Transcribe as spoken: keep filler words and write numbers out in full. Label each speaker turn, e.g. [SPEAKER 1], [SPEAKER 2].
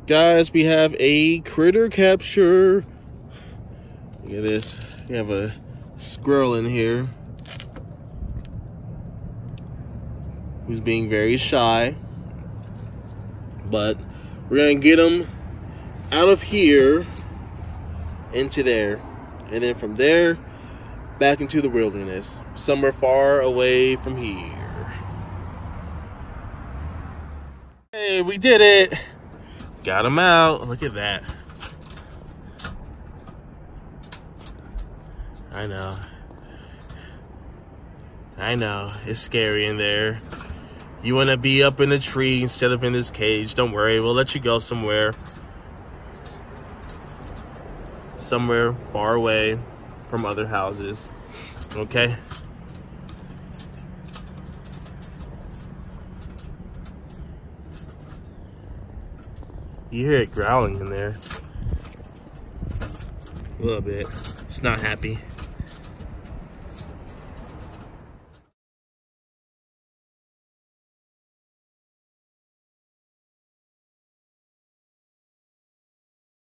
[SPEAKER 1] Guys, we have a critter capture. Look at this. We have a squirrel in here who's being very shy. But we're gonna get him out of here into there. And then from there, back into the wilderness. Somewhere far away from here. Hey, we did it. Got him out. Look at that. I know. I know. It's scary in there. You want to be up in a tree instead of in this cage. Don't worry. We'll let you go somewhere. Somewhere far away from other houses. Okay? You hear it growling in there. A little bit. It's not happy.